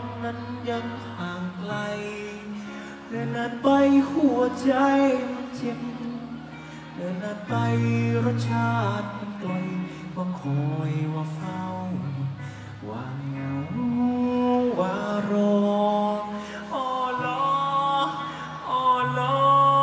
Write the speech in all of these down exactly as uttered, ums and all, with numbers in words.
นั้นยังห่างไกลเดินนานไปหัวใจมันเจ็บเดินนานไปรสชาติมันกลอยว่าคอยว่าเฝ้าว่าเหงาว่ารออ้อลออ้อลอ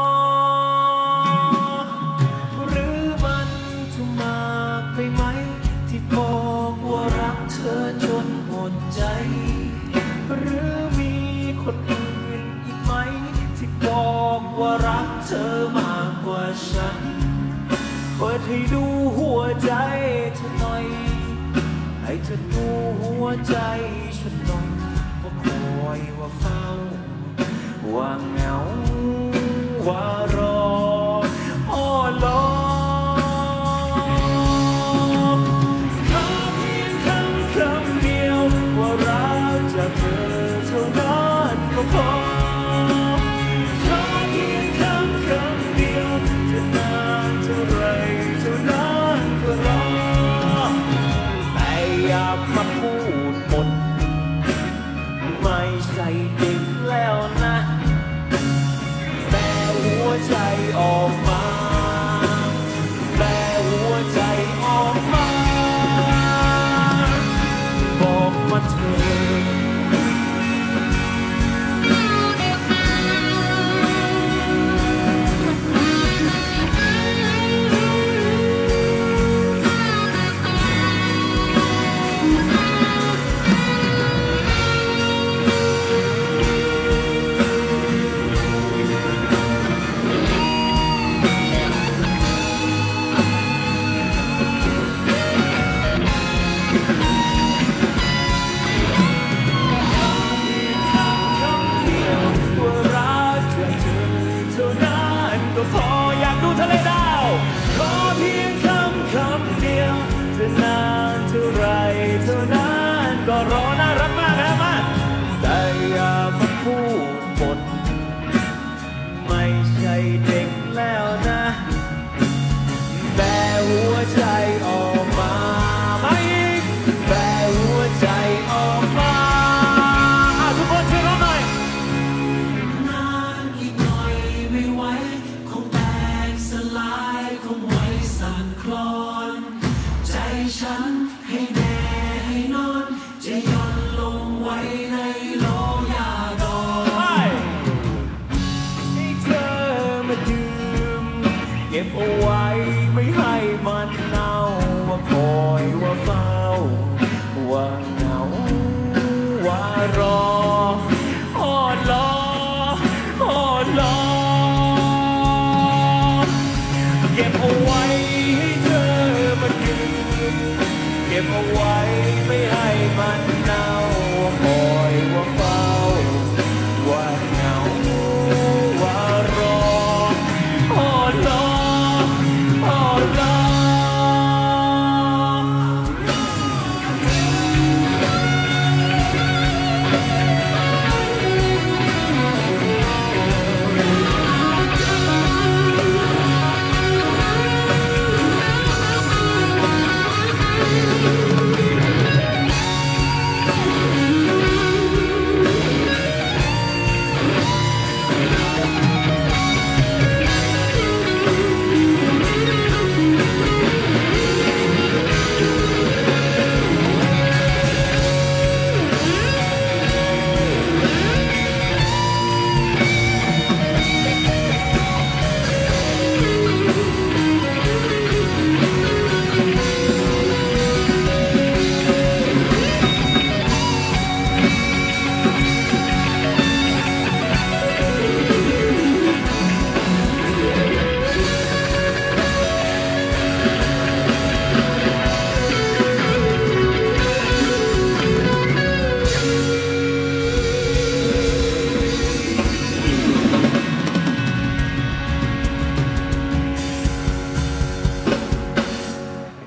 หรือมันจะมากไปไหมที่บอกว่ารักเธอจนหมดใจหรือมีคนอื่นอีกไหมที่บอกว่ารักเธอมากกว่าฉันเปิดให้ดูหัวใจเธอหน่อยให้เธอดูหัวใจฉันหน่อยว่าคอยว่าเฝ้าว่าเหงาว่ารออ้อลอขอเพียงคำคำเดียวว่ารักจากเธอเท่านั้นก็พอขอเพียงคำคำเดียวจะนานเท่าไรเท่านั้นก็รอแต่อย่ามาพูดหมดไม่ใช่เด็กแล้วนะแต่หัวใจออกมาแต่หัวใจออกมาบอกมาเธอพออยากดูทะเลดาวขอเพียงคำคำเดียวจะนานเท่าไรเท่านั้นก็รอน่ารักมากนะมาแต่อย่ามาพูดบทไม่ใช่เด็กแล้วนะแต่หัวใจออกมาไม่แต่หัวใจออกมาทุกคนช่วยร้องหน่อยนานอีกหน่อยไม่ไหวลายคงไว้สั่นคลอนใจฉันให้แน่ให้นอนจะย่อนลงไว้ในโลยาดองให้เธอมาดื่มเก็บเอาไว้ไม่ให้มันเน่าว่าคอยว่าเฝ้าว่าเหงาว่ารออ้อลออ้อลอเก็บเอาไว้ให้เธอมาดื่มเก็บเอาไว้ไม่ให้มันเน่าคอยว่าเฝ้าว่าเหงาว่ารออ้อลออ้อลอ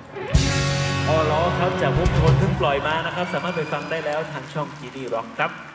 จากวงโทนเพิ่งปล่อยมานะครับสามารถไปฟังได้แล้วทางช่อง จี ดี ร็อก ครับ